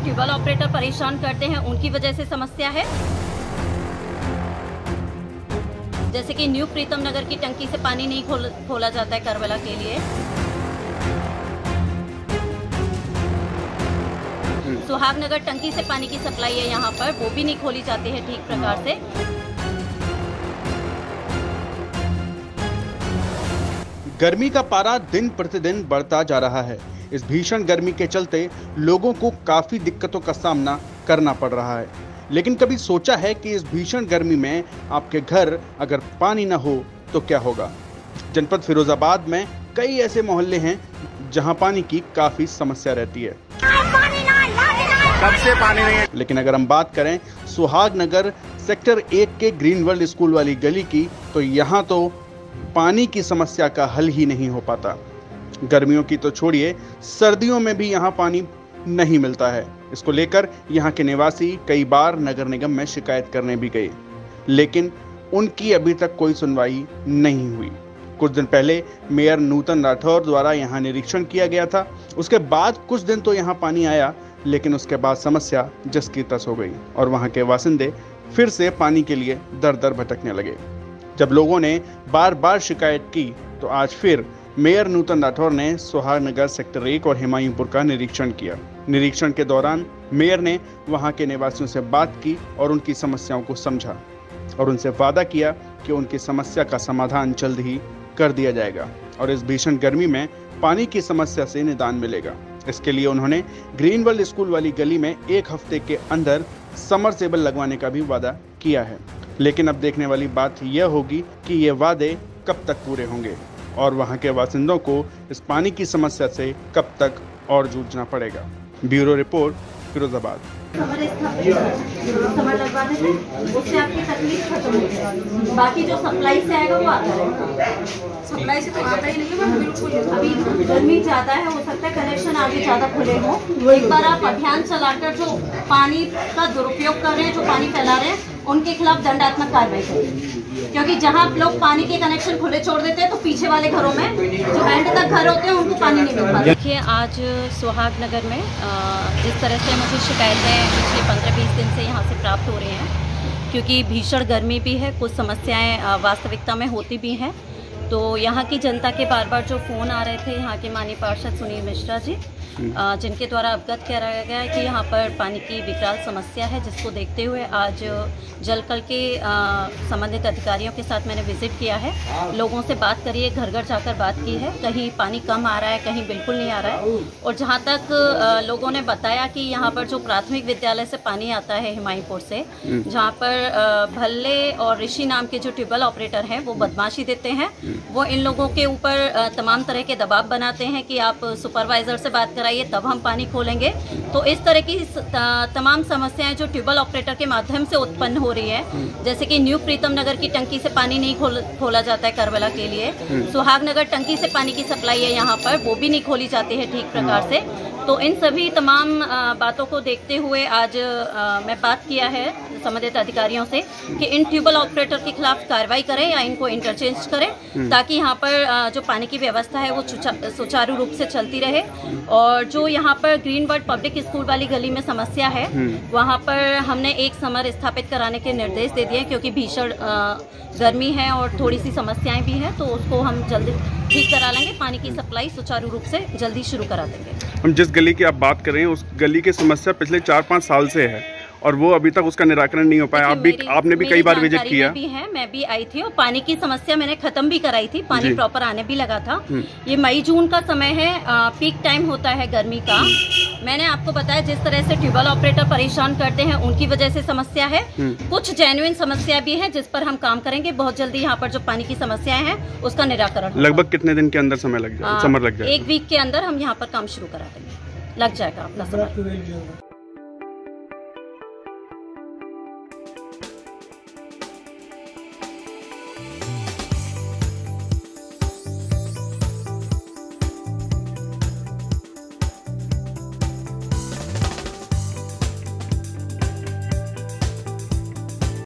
Tubewell operator परेशान करते हैं, उनकी वजह से समस्या है। जैसे कि न्यू प्रीतम नगर की टंकी से पानी नहीं खोला जाता है करबला के लिए। सुहागनगर टंकी से पानी की सप्लाई है यहाँ पर, वो भी नहीं खोली जाती है ठीक प्रकार से। गर्मी का पारा दिन प्रतिदिन बढ़ता जा रहा है। इस भीषण गर्मी के चलते लोगों को काफी दिक्कतों का सामना करना पड़ रहा है। लेकिन कभी सोचा है कि इस भीषण गर्मी में आपके घर अगर पानी न हो तो क्या होगा? जनपद फिरोजाबाद में कई ऐसे मोहल्ले हैं जहां पानी की काफी समस्या रहती है। कब से पानी नहीं है। लेकिन अगर हम बात करें सुहागनगर सेक्टर 1 के ग्रीन वर्ल्ड स्कूल वाली गली की, तो यहाँ तो पानी की समस्या का हल ही नहीं हो पाता। गर्मियों की तो छोड़िए, सर्दियों में भी यहाँ पानी नहीं मिलता है। इसको लेकर यहाँ के निवासी कई बार नगर निगम में शिकायत करने भी गए, लेकिन उनकी अभी तक कोई सुनवाई नहीं हुई। कुछ दिन पहले मेयर नूतन राठौर द्वारा यहाँ निरीक्षण किया गया था। उसके बाद कुछ दिन तो यहाँ पानी आया, लेकिन उसके बाद समस्या जस की तस हो गई और वहाँ के बासिंदे फिर से पानी के लिए दर दर भटकने लगे। जब लोगों ने बार बार शिकायत की तो आज फिर मेयर नूतन राठौर ने सुहागनगर सेक्टर 1 और हिमायूंपुर का निरीक्षण किया। निरीक्षण के दौरान मेयर ने वहां के निवासियों से बात की और उनकी समस्याओं को समझा और उनसे वादा किया कि उनकी समस्या का समाधान जल्द ही कर दिया जाएगा और इस भीषण गर्मी में पानी की समस्या से निदान मिलेगा। इसके लिए उन्होंने ग्रीन वर्ल्ड स्कूल वाली गली में 1 हफ्ते के अंदर समरसेबल लगवाने का भी वादा किया है। लेकिन अब देखने वाली बात यह होगी कि ये वादे कब तक पूरे होंगे और वहां के बासिंदों को इस पानी की समस्या से कब तक और जूझना पड़ेगा। Bureau report, Firozabad. समर लगवा देते हैं, उससे आपकी तकलीफ खत्म हो जाएगी। बाकी जो सप्लाई से आएगा वो आता रहेगा। सप्लाई से तो आता ही नहीं है बिल्कुल। अभी गर्मी ज़्यादा है, हो सकता है कनेक्शन आगे ज़्यादा खुले हो। एक बार आप अभियान चलाकर जो पानी का दुरुपयोग कर रहे हैं, जो पानी फैला रहे हैं, उनके खिलाफ दंडात्मक कार्रवाई करें। क्योंकि जहां लोग पानी के कनेक्शन खुले छोड़ देते हैं तो पीछे वाले घरों में जो एंड तक घर होते हैं उनको पानी नहीं मिल पाता। देखिए, आज सुहागनगर में जिस तरह से मुझे शिकायतें पिछले 15-20 दिन से यहाँ से प्राप्त हो रही हैं, क्योंकि भीषण गर्मी भी है, कुछ समस्याएं वास्तविकता में होती भी हैं। तो यहाँ की जनता के बार बार जो फ़ोन आ रहे थे यहाँ के माननीय पार्षद सुनील मिश्रा जी, जिनके द्वारा अवगत कराया गया है कि यहाँ पर पानी की विकराल समस्या है, जिसको देखते हुए आज जलकल के संबंधित अधिकारियों के साथ मैंने विजिट किया है। लोगों से बात करी है, घर घर जाकर बात की है। कहीं पानी कम आ रहा है, कहीं बिल्कुल नहीं आ रहा है। और जहाँ तक लोगों ने बताया कि यहाँ पर जो प्राथमिक विद्यालय से पानी आता है हिमायूंपुर से, जहाँ पर भल्ले और ऋषि नाम के जो ट्यूबवेल ऑपरेटर हैं वो बदमाशी देते हैं। वो इन लोगों के ऊपर तमाम तरह के दबाव बनाते हैं कि आप सुपरवाइजर से बात कराइए तब हम पानी खोलेंगे। तो इस तरह की तमाम समस्याएं जो ट्यूबवेल ऑपरेटर के माध्यम से उत्पन्न हो रही है, जैसे कि न्यू प्रीतम नगर की टंकी से पानी नहीं खोला जाता है करबला के लिए। सुहागनगर टंकी से पानी की सप्लाई है यहाँ पर, वो भी नहीं खोली जाती है ठीक प्रकार से। तो इन सभी तमाम बातों को देखते हुए आज मैं बात किया है संबंधित अधिकारियों से कि इन ट्यूबवेल ऑपरेटर के खिलाफ कार्रवाई करें या इनको इंटरचेंज करें, ताकि यहाँ पर जो पानी की व्यवस्था है वो सुचारू रूप से चलती रहे। और जो यहाँ पर ग्रीन वर्ल्ड पब्लिक स्कूल वाली गली में समस्या है, वहाँ पर हमने एक समर स्थापित कराने के निर्देश दे दिए, क्योंकि भीषण गर्मी है और थोड़ी सी समस्याएं भी हैं, तो उसको हम जल्दी ठीक करा लेंगे। पानी की सप्लाई सुचारू रूप से जल्दी शुरू करा देंगे। हम जिस गली की आप बात कर रहे हैं, उस गली की समस्या पिछले 4-5 साल से है और वो अभी तक उसका निराकरण नहीं हो पाया। आपने भी कई बार विजिट किया भी है, मैं भी आई थी और पानी की समस्या मैंने खत्म भी कराई थी। पानी प्रॉपर आने भी लगा था। ये मई जून का समय है, पीक टाइम होता है गर्मी का। मैंने आपको बताया जिस तरह से ट्यूबवेल ऑपरेटर परेशान करते हैं, उनकी वजह से समस्या है। कुछ जेन्युइन समस्या भी है जिस पर हम काम करेंगे। बहुत जल्दी यहाँ पर जो पानी की समस्याएं हैं उसका निराकरण। लगभग कितने दिन के अंदर समय लग जाएगा? 1 वीक के अंदर हम यहाँ पर काम शुरू करा देंगे। लग जाएगा अपना समय।